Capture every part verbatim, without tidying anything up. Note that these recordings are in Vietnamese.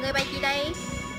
người bài gì đây?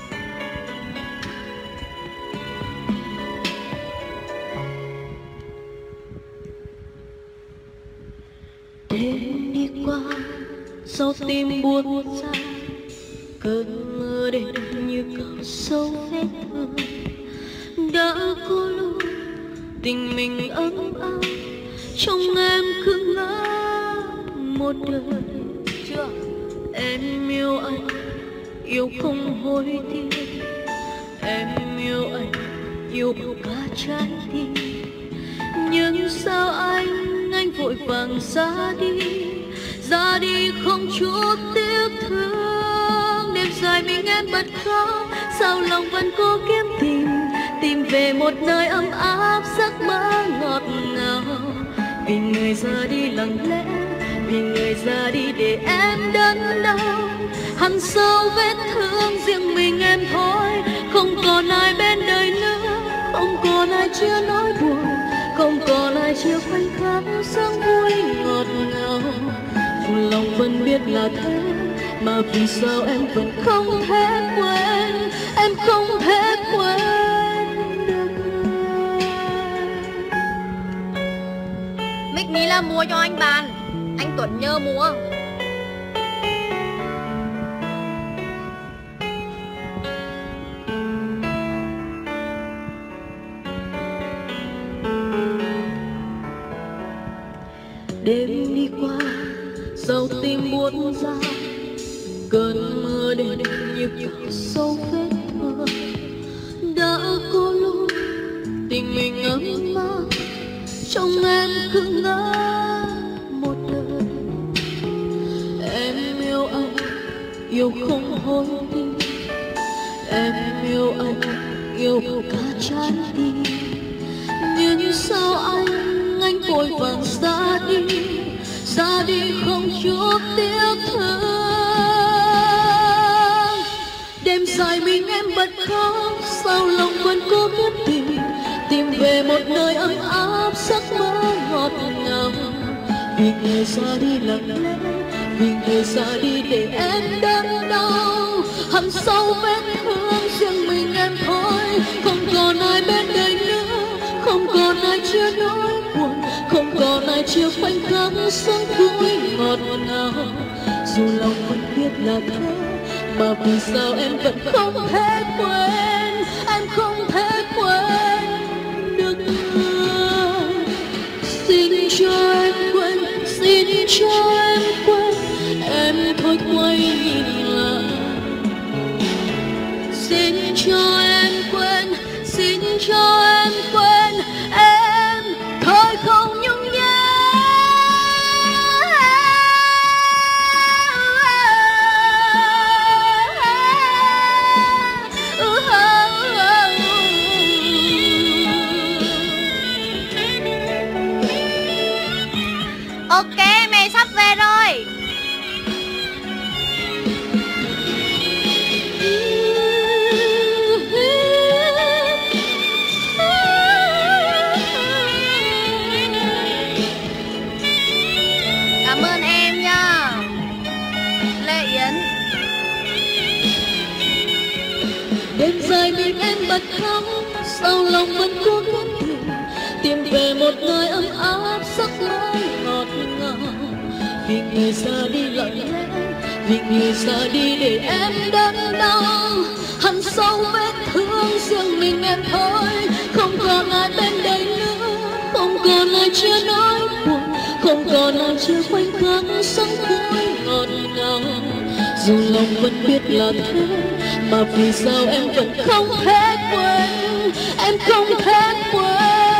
Đêm đi qua sau tim buốt ra, cơn mưa đến như cào sâu vết thương. Đã có lúc tình mình ấm áp, trong em cứ ngỡ một đời. Chưa. Em yêu anh, yêu không hối tiếc. Em yêu anh, yêu bằng cả trái tim. Nhưng sao anh, anh vội vàng ra đi, ra đi không chút tiếc thương. Đêm dài mình em bật khóc, sao lòng vẫn cố kiếm tìm, tìm về một nơi ấm áp giấc mơ ngọt ngào. Vì người ra đi lặng lẽ, vì người ra đi để em đớn đau. Hằn sâu vết thương riêng mình em thôi, không còn ai bên đời nữa, không còn ai chia nỗi buồn, không còn ai chia khoảnh khắc sớm vui ngọt ngào. Dù lòng vẫn biết là thế, mà vì sao em vẫn không thể quên, em không thể quên được. Mic ní là mua cho anh bàn, anh Tuấn nhớ mua. Đêm đi qua sau tim buốt ra, cơn mưa đến như cào sâu vết thương. Đã có lúc tình mình ấm áp, trong em cứ ngỡ một đời. Em yêu anh, yêu không hối tiếc. Em yêu anh, yêu cả trái tim. Nhưng sao anh, anh vội vàng ra đi, ra đi không chút tiếc thương. Đêm dài mình em bật khóc, sao lòng vẫn cố kiếm tìm, tìm về một nơi ấm áp giấc mơ ngọt ngào. Vì người ra đi lặng lẽ, vì người ra đi để em đớn đau. Hằn sâu vết thương riêng mình em thôi, không còn ai bên đời nữa, không còn ai chia nỗi buồn, không còn ai chia khoảnh khắc sớm vui ngọt ngào. Dù lòng vẫn biết là thế, mà vì sao em vẫn không thể quên, em không thể quên được. Xin cho em quên, xin cho em quên, em thôi quay nhìn lại. Xin cho em quên, xin cho em quên, em thôi không nhung nhớ. Ok, mày sắp về rồi. Cảm ơn em nha, Lê Yến. Đêm dài mình em bật khóc, sao lòng vẫn cố gắng tìm, tìm về một nơi ấm áp giấc mơ ngọt ngào. Vì người ra đi lặng lẽ, vì người ra đi để em đớn đau. Hằn sâu vết thương riêng mình em thôi, không còn ai bên đời nữa, không còn ai chia nỗi buồn, không còn ai chia khoảnh khắc sớm vui ngọt ngào. Dù lòng vẫn biết là thế, mà vì sao em vẫn không thể quên, em không thể quên.